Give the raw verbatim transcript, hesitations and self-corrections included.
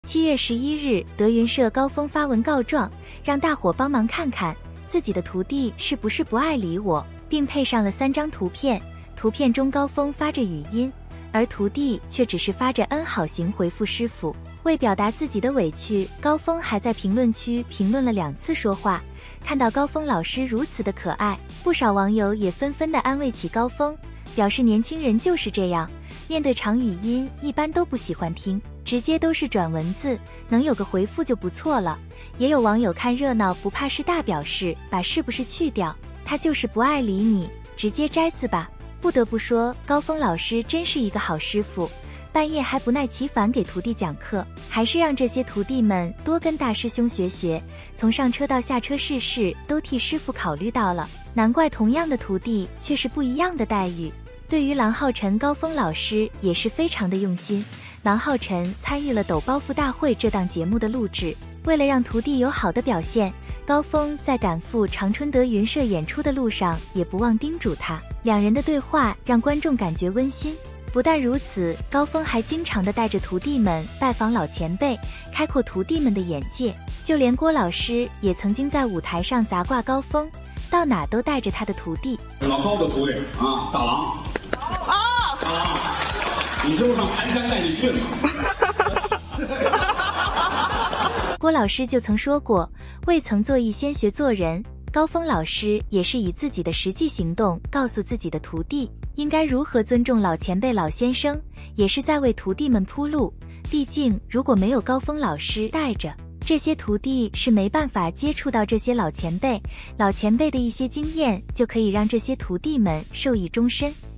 七月十一日，德云社高峰发文告状，让大伙帮忙看看自己的徒弟是不是不爱理我，并配上了三张图片。图片中高峰发着语音，而徒弟却只是发着嗯好行回复师傅。为表达自己的委屈，高峰还在评论区评论了两次说话。看到高峰老师如此的可爱，不少网友也纷纷的安慰起高峰，表示年轻人就是这样，面对长语音一般都不喜欢听，直接都是转文字，能有个回复就不错了。也有网友看热闹不怕事大，表示把是不是去掉，他就是不爱理你，直接摘字吧。不得不说，高峰老师真是一个好师傅，半夜还不耐其烦给徒弟讲课，还是让这些徒弟们多跟大师兄学学，从上车到下车事事都替师傅考虑到了，难怪同样的徒弟却是不一样的待遇。对于郎浩辰，高峰老师也是非常的用心。郎浩辰参与了抖包袱大会这档节目的录制，为了让徒弟有好的表现，高峰在赶赴长春德云社演出的路上也不忘叮嘱他，两人的对话让观众感觉温馨。不但如此，高峰还经常的带着徒弟们拜访老前辈，开阔徒弟们的眼界。就连郭老师也曾经在舞台上砸挂高峰，到哪都带着他的徒弟。 老高的徒弟啊，大郎啊，大郎，你知不知道盘山带你去了？ 郭老师就曾说过，未曾做艺先学做人。高峰老师也是以自己的实际行动告诉自己的徒弟应该如何尊重老前辈老先生，也是在为徒弟们铺路。毕竟如果没有高峰老师带着，这些徒弟是没办法接触到这些老前辈，老前辈的一些经验就可以让这些徒弟们受益终身。